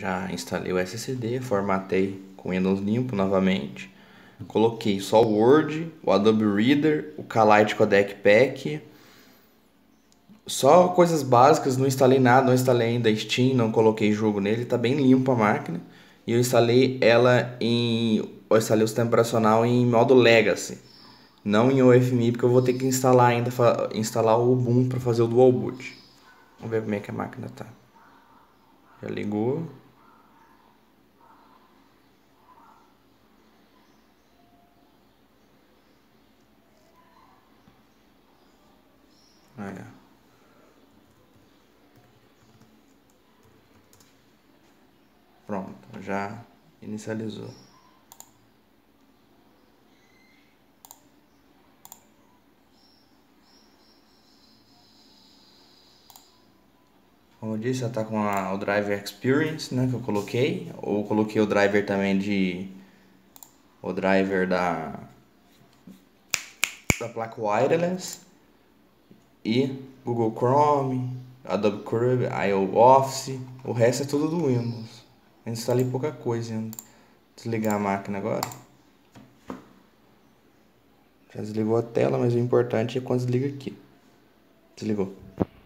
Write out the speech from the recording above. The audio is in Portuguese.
Já instalei o SSD, formatei com Windows limpo novamente. Coloquei só o Word, o Adobe Reader, o Kalight Codec Pack. Só coisas básicas, não instalei nada, não instalei ainda Steam, não coloquei jogo nele, tá bem limpo a máquina. E eu instalei eu instalei o sistema operacional em modo Legacy, não em UEFI, porque eu vou ter que instalar ainda, instalar o Ubuntu para fazer o Dual Boot. Vamos ver como é que a máquina tá. Já ligou. Olha. Pronto, já inicializou. Como eu disse, já está com o Driver Experience, né, que eu coloquei. Ou coloquei o driver também o driver da placa wireless. E Google Chrome, Adobe Chrome, iOffice. O resto é tudo do Windows. Eu instalei pouca coisa ainda. Desligar a máquina agora. Já desligou a tela, mas o importante é quando desliga aqui. Desligou.